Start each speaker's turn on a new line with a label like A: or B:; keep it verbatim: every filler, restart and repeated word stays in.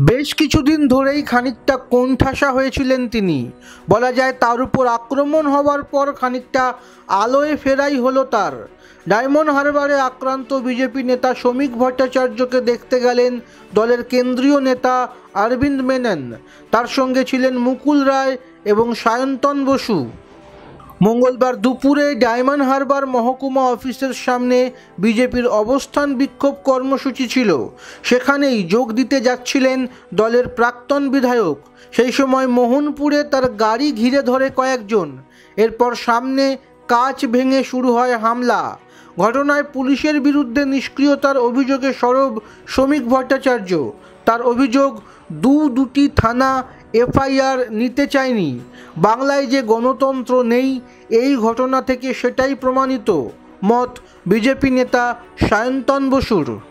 A: বেশ কিছুদিন ধরেই খানিকটা কোণঠাসা হয়েছিলেন তিনি। বলা যায় তার উপর আক্রমণ হওয়ার পর খানিকটা আলোয় ফেরাই হলো তার। ডায়মন্ড হারবারে আক্রান্ত বিজেপি নেতা শ্রমিক ভট্টাচার্যকে দেখতে গেলেন দলের কেন্দ্রীয় নেতা অরবিন্দ মেনন। তার সঙ্গে ছিলেন মুকুল রায় এবং সায়ন্তন বসু। মঙ্গলবার দুপুরে ডায়মন্ড হারবার মহকুমা অফিসের সামনে বিজেপির অবস্থান বিক্ষোভ কর্মসূচি ছিল। সেখানেই যোগ দিতে যাচ্ছিলেন দলের প্রাক্তন বিধায়ক। সেই সময় মোহনপুরে তার গাড়ি ঘিরে ধরে কয়েকজন। এরপর সামনে কাঁচ ভেঙে শুরু হয় হামলা। ঘটনায় পুলিশের বিরুদ্ধে নিষ্ক্রিয়তার অভিযোগে সরব শ্রমিক ভট্টাচার্য। তার অভিযোগ, দু দুটি থানা এফআইআর নিতে চায়নি। বাংলায় যে গণতন্ত্র নেই, এই ঘটনা থেকে সেটাই প্রমাণিত। মত বিজেপি নেতা সায়ন্তন বসুর।